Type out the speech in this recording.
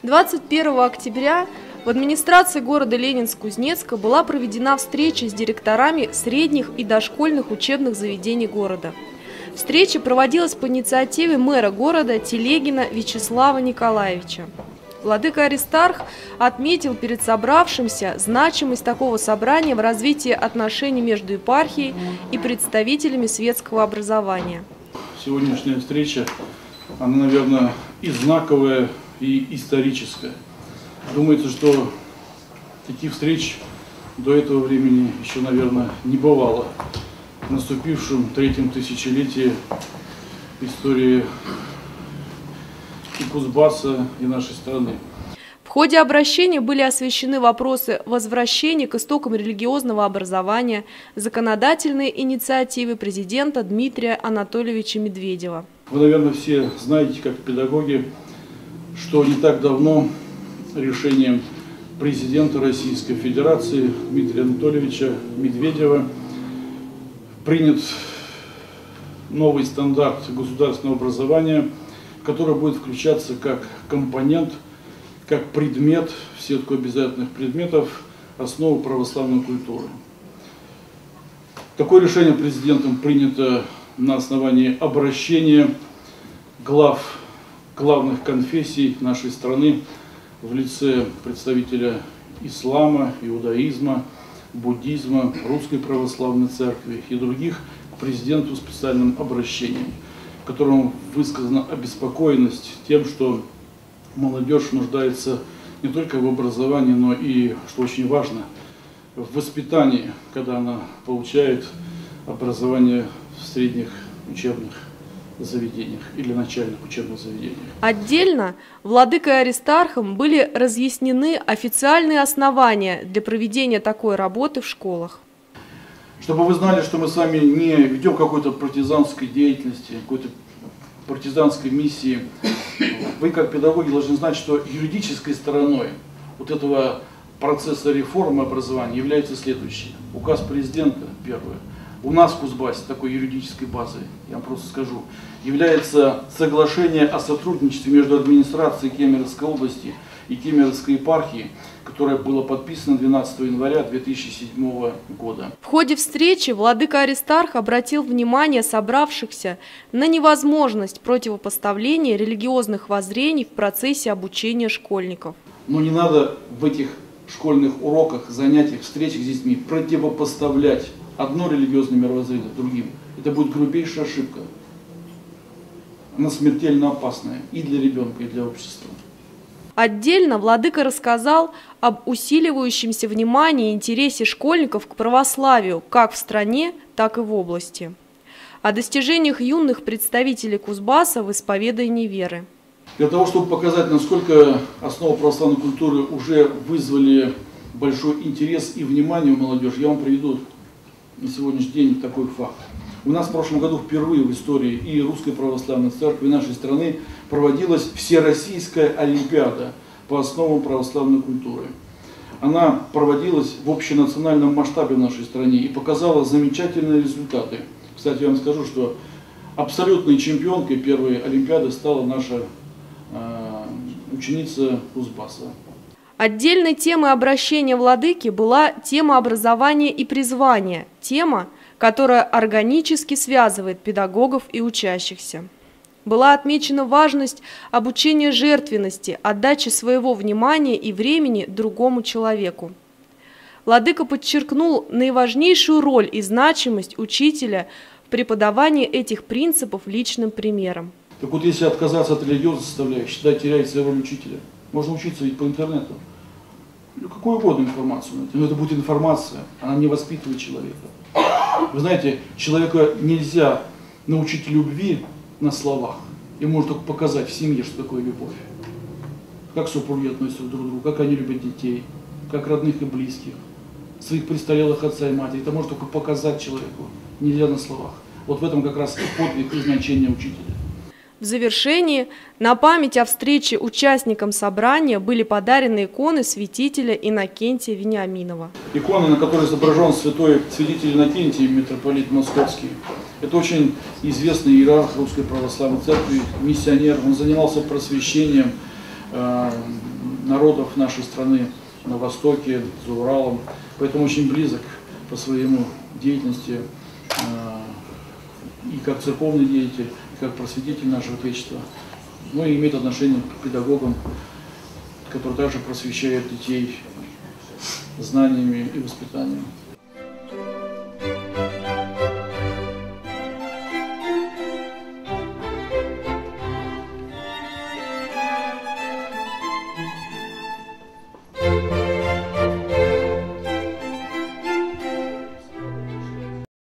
21 октября в администрации города Ленинск-Кузнецка была проведена встреча с директорами средних и дошкольных учебных заведений города. Встреча проводилась по инициативе мэра города Телегина Вячеслава Николаевича. Владыка Аристарх отметил перед собравшимся значимость такого собрания в развитии отношений между епархией и представителями светского образования. Сегодняшняя встреча, она, наверное, и знаковая, и историческая. Думается, что таких встреч до этого времени еще, наверное, не бывало. В наступившем третьем тысячелетии истории и Кузбасса, и нашей страны. В ходе обращения были освещены вопросы возвращения к истокам религиозного образования, законодательные инициативы президента Дмитрия Анатольевича Медведева. Вы, наверное, все знаете, как педагоги, что не так давно решением президента Российской Федерации Дмитрия Анатольевича Медведева принят новый стандарт государственного образования, который будет включаться как компонент, как предмет в сетку обязательных предметов основы православной культуры. Такое решение президентом принято на основании обращения главных конфессий нашей страны в лице представителя ислама, иудаизма, буддизма, Русской Православной Церкви и других к президенту специальным обращением, в котором высказана обеспокоенность тем, что молодежь нуждается не только в образовании, но и, что очень важно, в воспитании, когда она получает образование в средних учебных заведениях или начальных учебных заведениях. Отдельно владыкой Аристархом были разъяснены официальные основания для проведения такой работы в школах. Чтобы вы знали, что мы с вами не ведем какой-то партизанской деятельности, какой-то партизанской миссии, вы как педагоги должны знать, что юридической стороной вот этого процесса реформы образования является следующее. Указ президента, первое. У нас в Кузбассе такой юридической базой, я вам просто скажу, является соглашение о сотрудничестве между администрацией Кемеровской области и Кемеровской епархии, которое было подписано 12 января 2007 года. В ходе встречи владыка Аристарх обратил внимание собравшихся на невозможность противопоставления религиозных воззрений в процессе обучения школьников. Но не надо в этих школьных уроках, занятиях, встречах с детьми противопоставлять одно религиозное мировоззрение другим. Это будет грубейшая ошибка. Она смертельно опасная и для ребенка, и для общества. Отдельно владыка рассказал об усиливающемся внимании и интересе школьников к православию как в стране, так и в области. О достижениях юных представителей Кузбасса в исповедании веры. Для того, чтобы показать, насколько основы православной культуры уже вызвали большой интерес и внимание у молодежи, я вам приведу на сегодняшний день такой факт. У нас в прошлом году впервые в истории и Русской Православной Церкви, и нашей страны проводилась Всероссийская Олимпиада по основам православной культуры. Она проводилась в общенациональном масштабе в нашей стране и показала замечательные результаты. Кстати, я вам скажу, что абсолютной чемпионкой первой Олимпиады стала наша ученица Кузбасса. Отдельной темой обращения владыки была тема образования и призвания, тема, которая органически связывает педагогов и учащихся. Была отмечена важность обучения жертвенности, отдачи своего внимания и времени другому человеку. Владыка подчеркнул наиважнейшую роль и значимость учителя в преподавании этих принципов личным примером. Так вот, если отказаться от религиозной составляющей, да, теряется роль учителя. Можно учиться ведь по интернету. Какую угодно информацию найти. Но это будет информация, она не воспитывает человека. Вы знаете, человека нельзя научить любви на словах. И можно только показать в семье, что такое любовь. Как супруги относятся друг к другу, как они любят детей, как родных и близких, своих престарелых отца и матери. Это можно только показать человеку, нельзя на словах. Вот в этом как раз и подвиг и значение учителя. В завершении на память о встрече участникам собрания были подарены иконы святителя Иннокентия Вениаминова. Икона, на которой изображен святой святитель Иннокентий, митрополит Московский. Это очень известный иерарх Русской Православной Церкви, миссионер. Он занимался просвещением народов нашей страны на Востоке, за Уралом. Поэтому очень близок по своему деятельности и как церковный деятель, и как просветитель нашего Отечества. Ну и имеет отношение к педагогам, которые также просвещают детей знаниями и воспитанием.